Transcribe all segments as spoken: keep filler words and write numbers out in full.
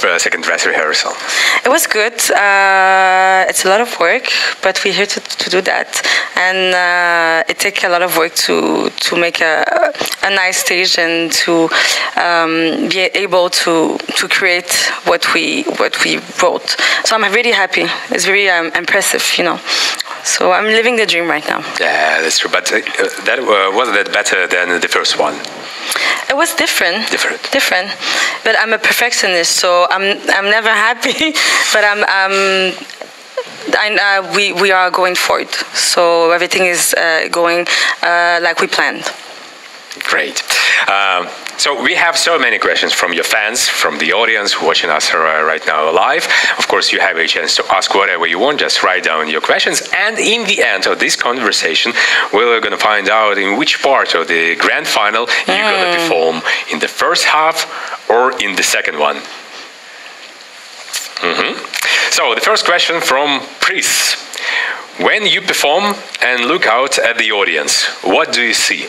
uh, second dress rehearsal? It was good. Uh, it's a lot of work, but we're here to, to do that. And uh, it takes a lot of work to to make a, a nice stage and to um, be able to to create what we what we wrote. So I'm really happy. It's very um, impressive, you know. So I'm living the dream right now. Yeah, that's true. But uh, that uh, was that better than the first one? It was different. Different. Different. But I'm a perfectionist, so I'm I'm never happy. But I'm um I, uh, we we are going for it. So everything is uh, going uh, like we planned. Great. Um, so we have so many questions from your fans, from the audience watching us uh, right now live. Of course, you have a chance to ask whatever you want. Just write down your questions. And in the end of this conversation, we're going to find out in which part of the grand final mm. you're going to perform, in the first half or in the second one. Mm-hmm. So the first question from Pris. When you perform and look out at the audience, what do you see?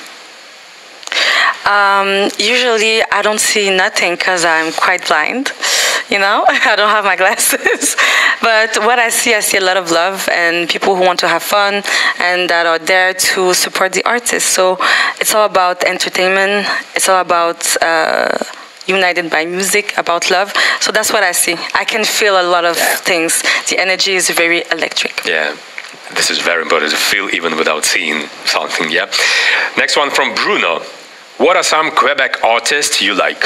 Um, usually I don't see nothing because I'm quite blind, you know, I don't have my glasses. But what I see, I see a lot of love and people who want to have fun and that are there to support the artists. So it's all about entertainment. It's all about uh, united by music, about love. So that's what I see. I can feel a lot of yeah. things. The energy is very electric. Yeah. This is very important to feel even without seeing something, yeah. Next one from Bruno. What are some Quebec artists you like?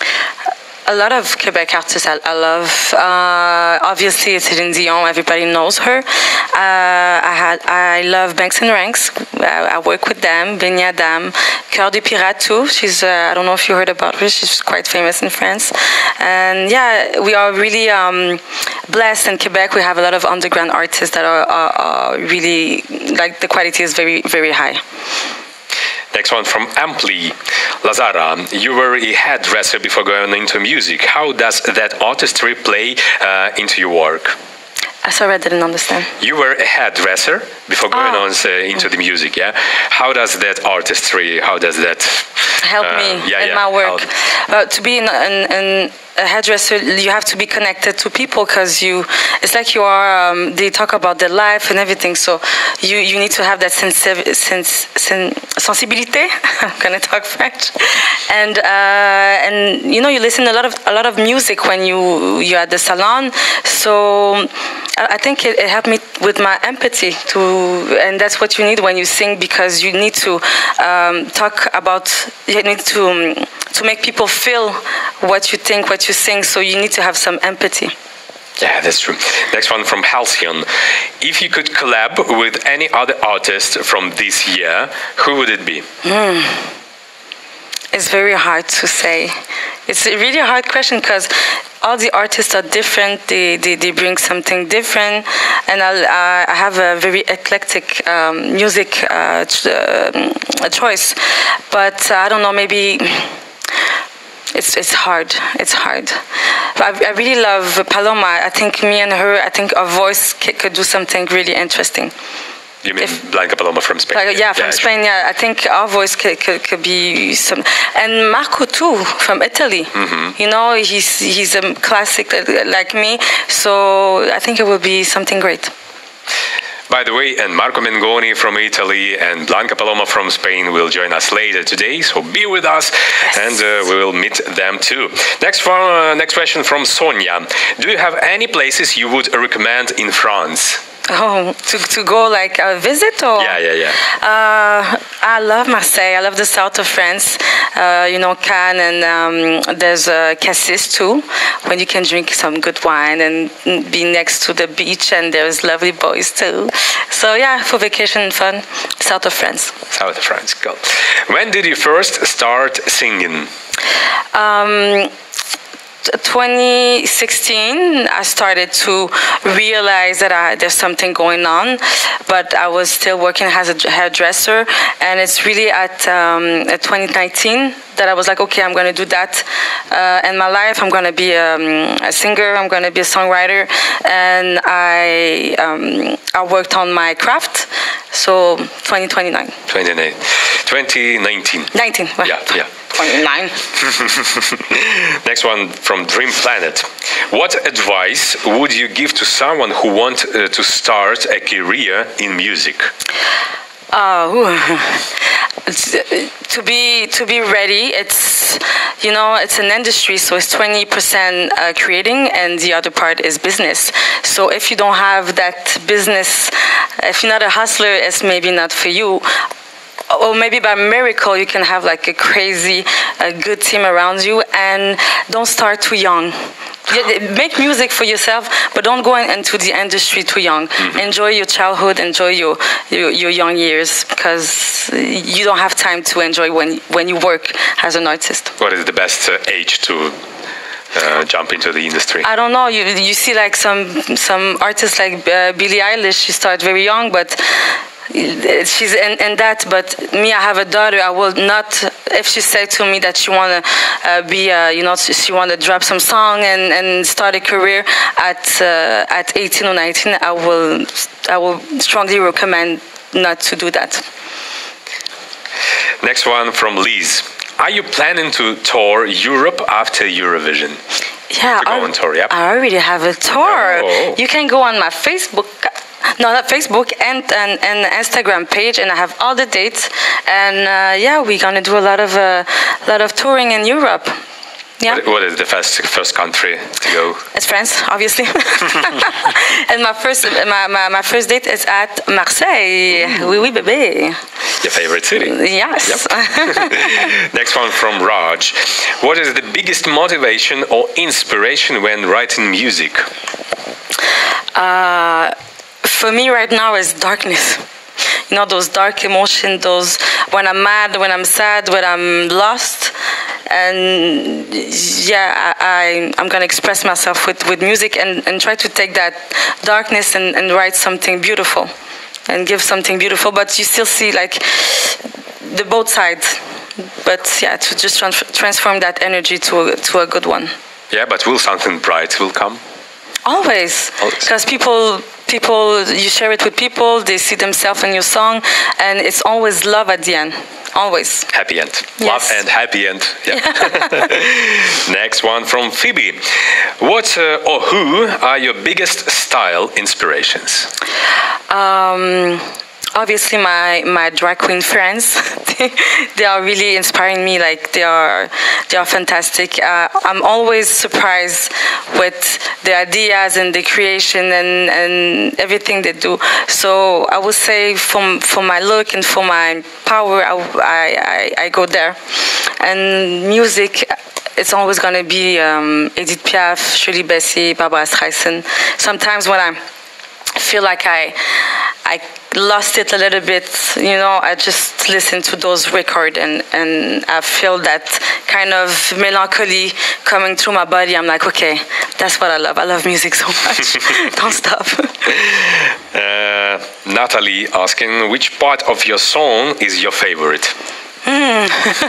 A lot of Quebec artists I, I love. Uh, obviously, it's Celine Dion. Everybody knows her. Uh, I had I love Banks and Ranks. I, I work with them. Benya Dam, Cœur de Pirate too. She's uh, I don't know if you heard about her. She's quite famous in France. And yeah, we are really um, blessed in Quebec. We have a lot of underground artists that are, are, are really like the quality is very very high. Next one from Ampli. Lazara, you were a hairdresser before going into music. How does that artistry play uh, into your work? Uh, sorry, I didn't understand. You were a hairdresser before going oh. on uh, into the music, yeah? How does that artistry, how does that... help uh, me yeah, in yeah, my work? Uh, to be in, in, in a hairdresser, you have to be connected to people because you, it's like you are, um, they talk about their life and everything, so you, you need to have that sensi sens sen sensibilité. I'm gonna talk French. And, uh, and you know, you listen a lot of, a lot of music when you, you're at the salon, so I think it, it helped me with my empathy to, and that's what you need when you sing, because you need to um, talk about, you need to um, to make people feel what you think, what you sing. So you need to have some empathy. Yeah, that's true. Next one from Halcyon. If you could collab with any other artist from this year, who would it be? Mm. It's very hard to say. It's a really hard question because all the artists are different. They, they, they bring something different. And I'll, uh, I have a very eclectic um, music uh, ch uh, choice. But uh, I don't know, maybe it's, it's hard. It's hard. But I, I really love Paloma. I think me and her, I think our voice could do something really interesting. You mean if, Blanca Paloma from Spain? Like, yeah, from yeah, Spain, yeah. I think our voice could, could, could be some... And Marco, too, from Italy. Mm-hmm. You know, he's, he's a classic like me, so I think it will be something great. By the way, and Marco Mengoni from Italy and Blanca Paloma from Spain will join us later today, so be with us, yes. and uh, we will meet them too. Next, from, uh, next question from Sonia. Do you have any places you would recommend in France? Oh, to, to go like a visit or? Yeah, yeah, yeah. Uh, I love Marseille. I love the south of France. Uh, you know, Cannes, and um, there's uh, Cassis too, when you can drink some good wine and be next to the beach, and there's lovely boys too. So yeah, for vacation and fun, south of France. South of France, cool. When did you first start singing? Um, twenty sixteen, I started to realize that I, there's something going on, but I was still working as a hairdresser, and it's really at, um, at twenty nineteen that I was like, okay, I'm going to do that uh, in my life. I'm going to be um, a singer. I'm going to be a songwriter, and I I, um, I worked on my craft. So twenty twenty-nine. twenty-nine. twenty nineteen. nineteen. Well, yeah, yeah. twenty-nine. Next one from Dream Planet. What advice would you give to someone who wants uh, to start a career in music? Uh, to be to be ready, it's you know it's an industry, so it's twenty percent uh, creating and the other part is business. So if you don't have that business, if you're not a hustler, it's maybe not for you. Or maybe by miracle you can have like a crazy, a good team around you, and don't start too young. Make music for yourself, but don't go into the industry too young. Mm-hmm. Enjoy your childhood, enjoy your, your your young years, because you don't have time to enjoy when when you work as an artist. What is the best uh, age to uh, jump into the industry? I don't know. You you see like some some artists like uh, Billie Eilish. She started very young, but she's in, in that. But me, I have a daughter. I will not, if she say to me that she want to uh, be uh, you know she want to drop some song and, and start a career at uh, at eighteen or nineteen, I will I will strongly recommend not to do that. Next one from Liz. Are you planning to tour Europe after Eurovision? Yeah, to go I, on tour, yeah. I already have a tour. Oh. You can go on my Facebook. No, not Facebook and, and and Instagram page, and I have all the dates. And uh, yeah, we're gonna do a lot of a uh, lot of touring in Europe. Yeah. What, what is the first first country to go? It's France, obviously. And my first my, my, my first date is at Marseille. Ooh. Oui, oui, bébé. Your favorite city? Yes. Yep. Next one from Raj. What is the biggest motivation or inspiration when writing music? Uh, for me right now is darkness. You know, those dark emotions, those when I'm mad, when I'm sad, when I'm lost. And yeah, I, I'm gonna express myself with, with music and, and try to take that darkness and, and write something beautiful and give something beautiful. But you still see like the both sides. But yeah, to just trans transform that energy to a, to a good one. Yeah, but will something bright will come? Always, because people, people, you share it with people, they see themselves in your song, and it's always love at the end, always. Happy end. Yes. Love and happy end. Yeah. Next one from Phoebe. What uh, or who are your biggest style inspirations? Um, obviously, my, my drag queen friends. they, they are really inspiring me. Like they are, they are fantastic. Uh, I'm always surprised with the ideas and the creation and, and everything they do. So I would say, from for my look and for my power, I I, I, I go there. And music, it's always gonna be um, Edith Piaf, Shirley Bassey, Barbara Streisand. Sometimes when I feel like I I lost it a little bit, you know, I just listen to those records and, and I feel that kind of melancholy coming through my body. I'm like, okay, that's what I love. I love music so much. Don't stop. Uh, Natalie asking, which part of your song is your favorite? Mm.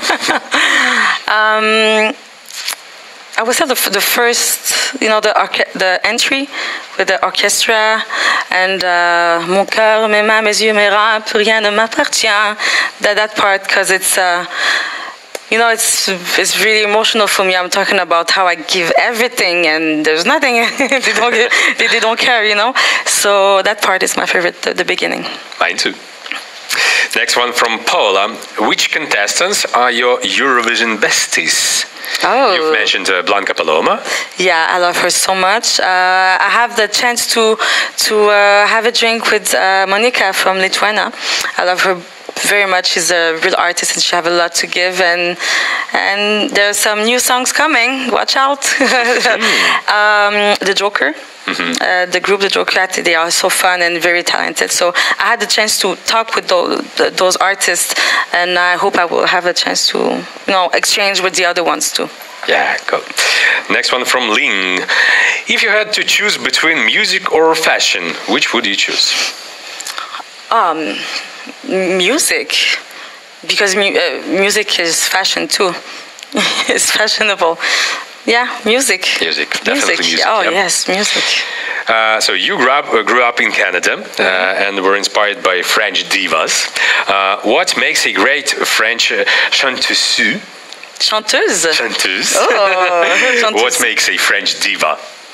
um, I would say the, the first, you know, the the entry with the orchestra and uh, Mon cœur, mes mains, mes yeux, mes reins, plus rien ne m'appartient. That that part, because it's, uh, you know, it's it's really emotional for me. I'm talking about how I give everything and there's nothing. they don't give, they, they don't care, you know. So that part is my favorite, the, the beginning. Mine too. Next one from Paula. Which contestants are your Eurovision besties? Oh. You've mentioned uh, Blanca Paloma. Yeah, I love her so much. Uh, I have the chance to to uh, have a drink with uh, Monika from Lithuania. I love her very much. She's a real artist and she has a lot to give. And and there's some new songs coming. Watch out. mm. um, the Joker. Mm-hmm. uh, the group, the Joker, they are so fun and very talented. So I had the chance to talk with those, those artists, and I hope I will have a chance to, you know, exchange with the other ones too. Yeah, cool. Next one from Ling. If you had to choose between music or fashion, which would you choose? Um, music, because mu uh, music is fashion too. It's fashionable. Yeah, music. Music, definitely music. music oh, yep. yes, music. Uh, so you grew up, uh, grew up in Canada uh, mm-hmm. and were inspired by French divas. Uh, what makes a great French uh, chanteuse? Chanteuse. Chanteuse. Oh, chanteuse. What makes a French diva?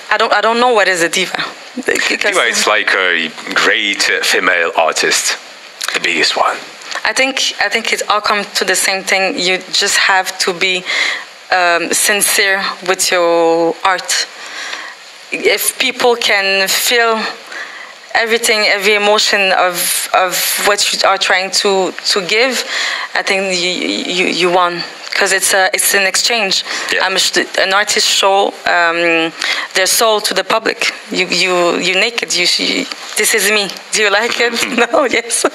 I don't I don't know what is a diva. Because Diva, it's like a great uh, female artist, the biggest one. I think I think it all comes to the same thing. You just have to be um, sincere with your art. If people can feel everything, every emotion of of what you are trying to to give, I think you you, you won. Because it's a it's an exchange. Yeah. Um, an artist show um, their soul to the public. You you you naked. You, you this is me. Do you like it? No. Yes.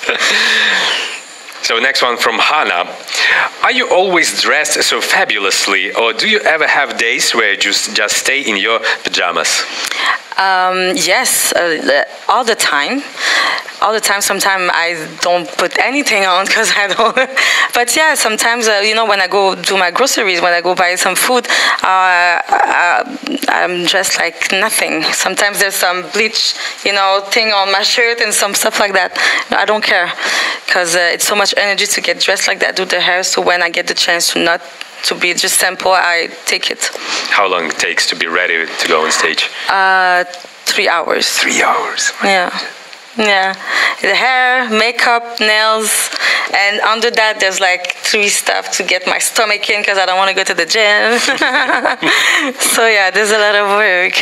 So next one from Hannah. Are you always dressed so fabulously, or do you ever have days where you just just stay in your pajamas? Um, yes, uh, all the time. All the time. Sometimes I don't put anything on because I don't. But yeah, sometimes uh, you know when I go do my groceries, when I go buy some food, uh, uh, I'm dressed like nothing. Sometimes there's some bleach, you know, thing on my shirt and some stuff like that. I don't care because uh, it's so much energy to get dressed like that, do the hair. So when I get the chance to not to be just simple, I take it. How long it takes to be ready to go on stage? Uh, three hours. Three hours. Yeah. Yeah, the hair, makeup, nails, and under that there's like three stuff to get my stomach in because I don't want to go to the gym. So yeah, there's a lot of work.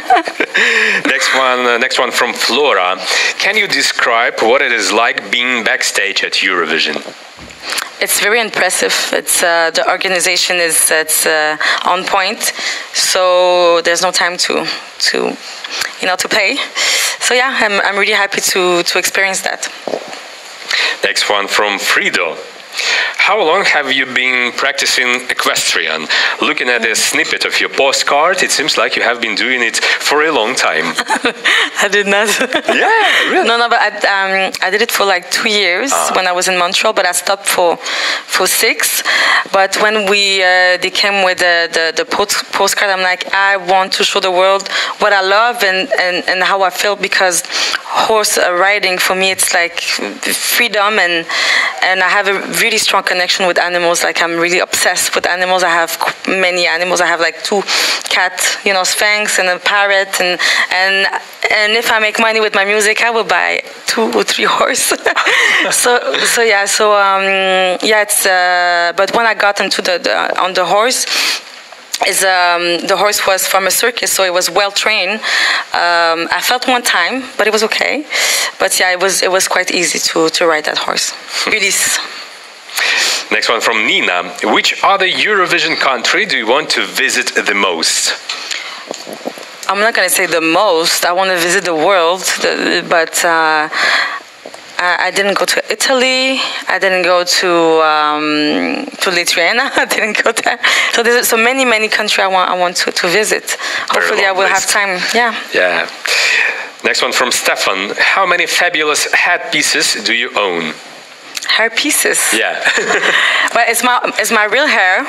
Next one, uh, next one from Flora. Can you describe what it is like being backstage at Eurovision? It's very impressive. It's uh, the organization is it's uh, on point, so there's no time to to you know to play. So yeah, I'm I'm really happy to to experience that. Next one from Frido. How long have you been practicing equestrian? Looking at a snippet of your postcard, it seems like you have been doing it for a long time. I did not. Yeah, really? No, no, but I, um, I did it for like two years Ah. when I was in Montreal, but I stopped for for six. But when we uh, they came with the the, the post, postcard, I'm like, I want to show the world what I love and, and, and how I feel, because horse riding for me it's like freedom, and and I have a really strong connection with animals. Like I'm really obsessed with animals. I have many animals. I have like two cat, you know, Sphynx and a parrot, and and and if I make money with my music, I will buy two or three horse. so so yeah, so um, yeah, it's. Uh, but when I got into the, the on the horse. Is um, the horse was from a circus, so it was well trained. Um, I felt one time, but it was okay. But yeah, it was it was quite easy to to ride that horse. Release. Next one from Nina. Which other Eurovision country do you want to visit the most? I'm not gonna say the most. I want to visit the world, the, but. Uh, I didn't go to Italy. I didn't go to um, to Lithuania. I didn't go there. So there's so many many countries I want I want to, to visit. Hopefully I will list. have time. Yeah. Yeah. Next one from Stefan. How many fabulous headpieces do you own? Hair pieces. Yeah. But it's my it's my real hair.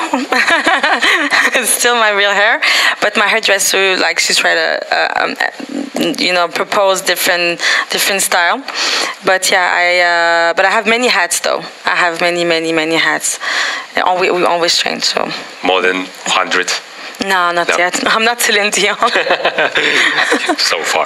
It's still my real hair. But my hairdresser, like, she tried to, uh, um, you know, propose different different style. But yeah, I uh, but I have many hats though. I have many many many hats. And we we always change. So. More than one hundred. No, not No. yet. I'm not Celine Dion. So far.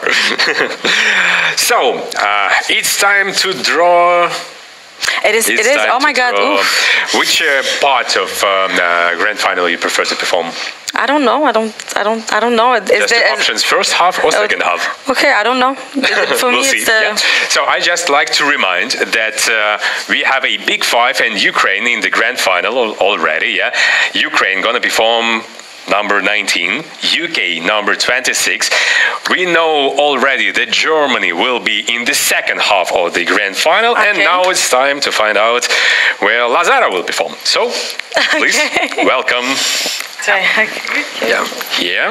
So uh, it's time to draw. It is. It's it is. time Oh my to God. draw. Oof. Which uh, part of um, uh, grand final you prefer to perform? I don't know. I don't. I don't. I don't know. Is Just there, the is- options: first half or second half. Okay, I don't know. For We'll me, see. it's the. Yeah. So I just like to remind that uh, we have a big five and Ukraine in the grand final al- already. Yeah, Ukraine gonna perform number nineteen, U K number twenty-six. We know already that Germany will be in the second half of the grand final, and Okay. now it's time to find out where Lazara will perform. So, please Okay. welcome. Sorry. Okay. Yeah, here.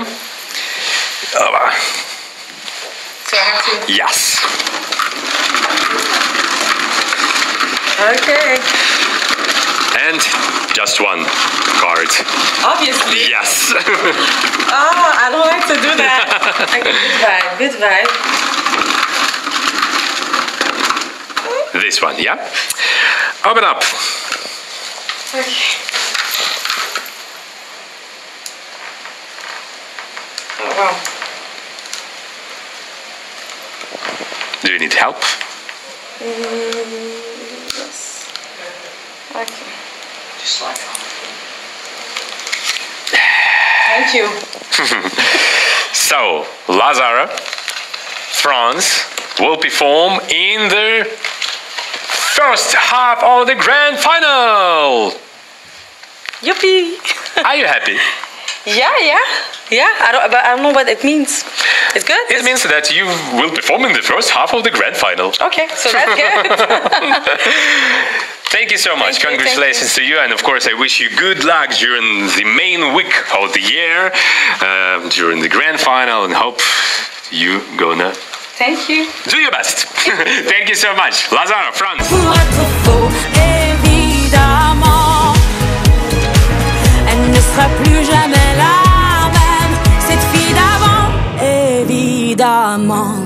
Uh, So I have to. yes. Okay. And just one card. Obviously. Yes. Oh, I don't like to do that. Okay, good vibe. Good vibe. This one, yeah? Open up. Okay. Oh wow. Do you need help? Mm, yes. Okay. Just like Thank you. So, Lazara, France will perform in the first half of the grand final. Yippee! Are you happy? Yeah, yeah, yeah. I don't, but I don't know what it means. It's good. It means that you will perform in the first half of the grand final. Okay, so that's good. Thank you so much. Thank you, Congratulations thank to you, and of course, I wish you good luck during the main week of the year, uh, during the grand final, and hope you gonna Thank you. do your best. Thank you so much, Lazara, France. Pour être faux, évidemment, elle ne sera plus jamais la même, cette fille d'avant, évidemment.